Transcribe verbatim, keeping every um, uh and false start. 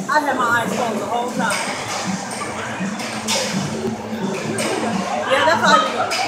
I had my eyes closed the whole time. Yeah, that's how you go.